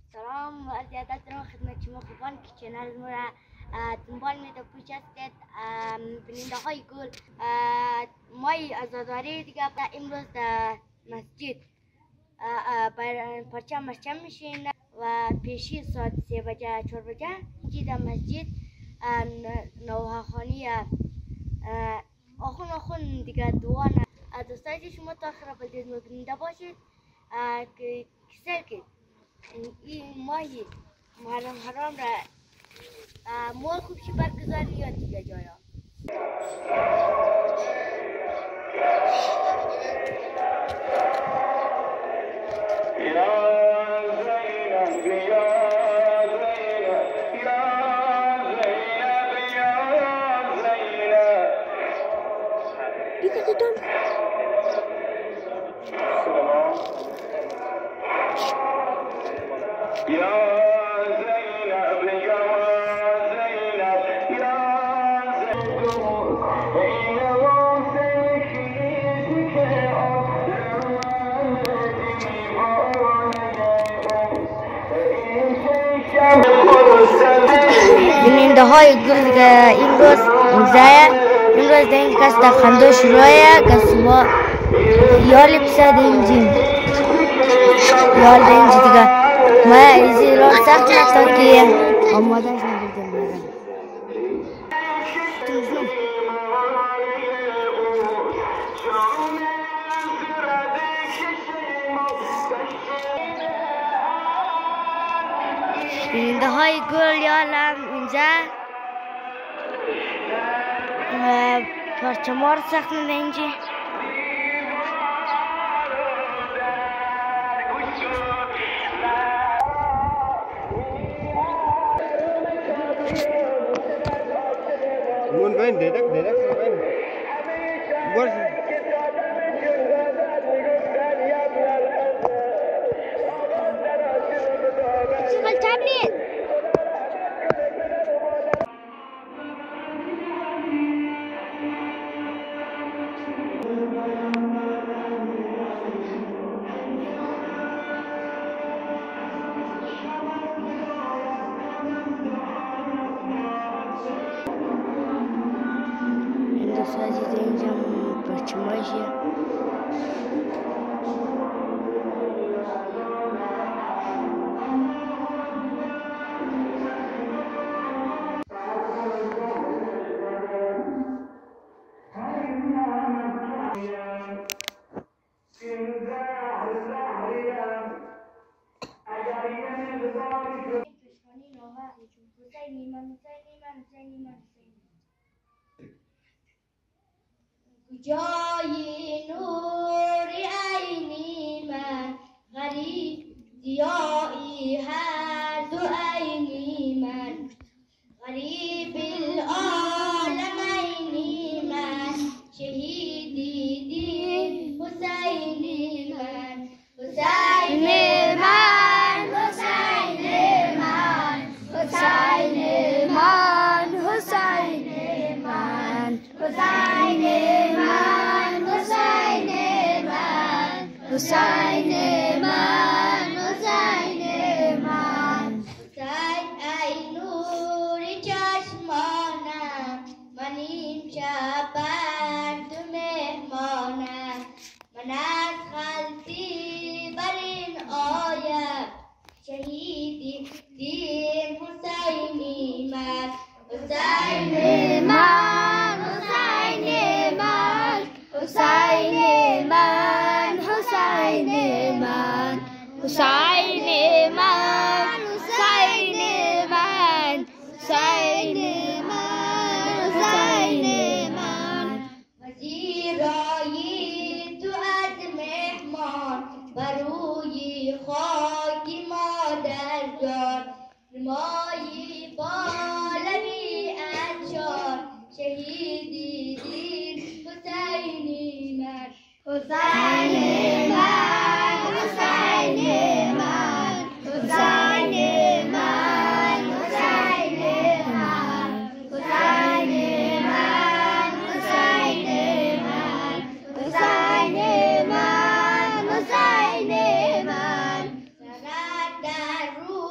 سلام و عرض ادب دارم خدمت شما خوبان که چنل ما را دنبال میده پوچ هستید. بیننده های گل ما عزاداری دیگه امروز در مسجد پرچم میشین و پیشی ساعت 3 بجه 4 بجه اینجا در مسجد نوحخانی آخون دیگه دعا دوستای شما تا آخر بلدید بیننده باشید که کسل که این ماهی محرم حرام را مول خوبشی برگزاری یا دیگه جایا. بیننده های گل دیگه امروز در این کس در خنده شروعه کس ما یالی پسه در اینجیم یال در اینجی دیگه ما ایزی را سخت نتا که آمادهش نبودیم برم بیننده های گل یالم اینجا پرچمار سخت نده اینجا Muốn bên để đất bên bớt sadece deyince parçamayı جای نور عینی من غریب ضیایی هر دو عینی من غریب العالمینی من شهیدی دین حسینی من حسین من حسین من حسین من حسین من حسین حسین من حسین من حسین ای نور چشمانم من این شب بر تو مهمانم من از خلطی بر این آیم شهیدی دین حسینی من حسین من حسین من حسین من حسین من حسین من حسین من حسین من حسین من وزیرایی تو از مهمان بروی خاکی مادر جان مایی بالوی انشار شهیدی دین حسینی من حسین من حسین من حسین من حسین من حسین من حسین من حسین من حسین من در روح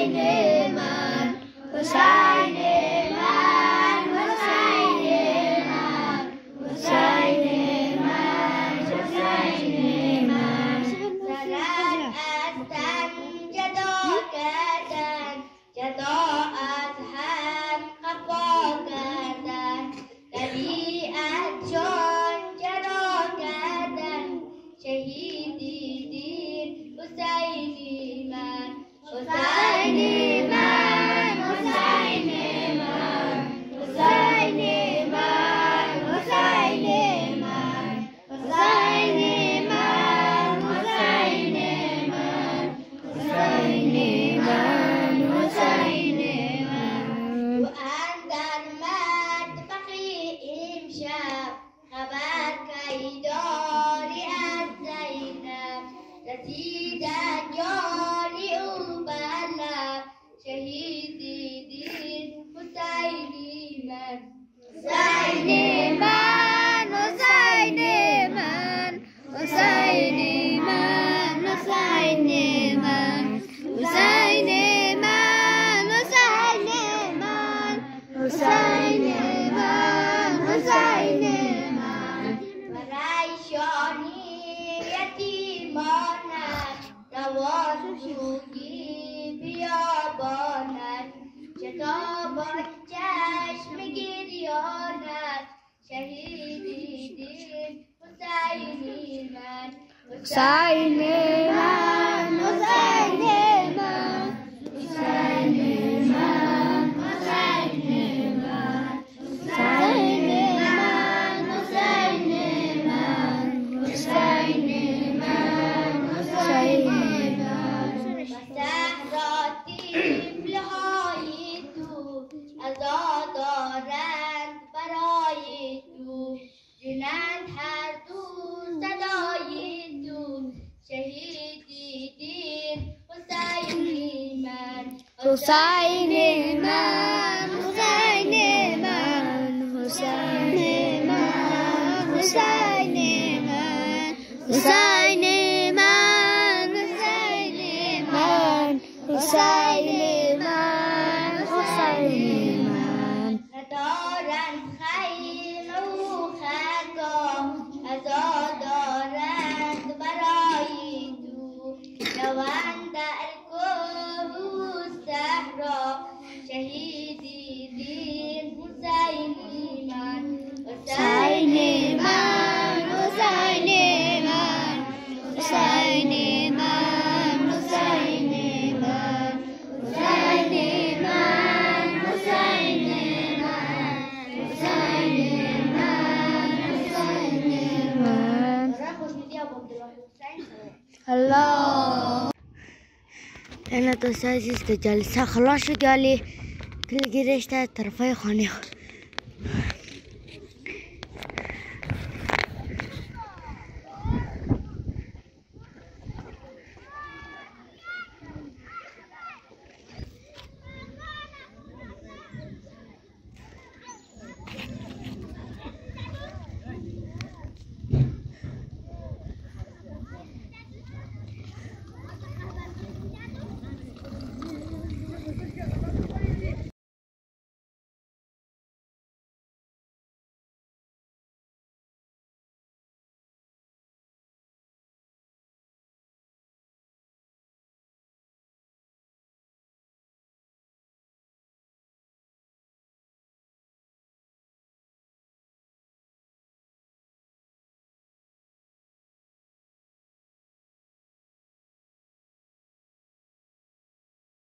أنا تساعد جالسة خلاص قالي كل جريشة طرفي خاني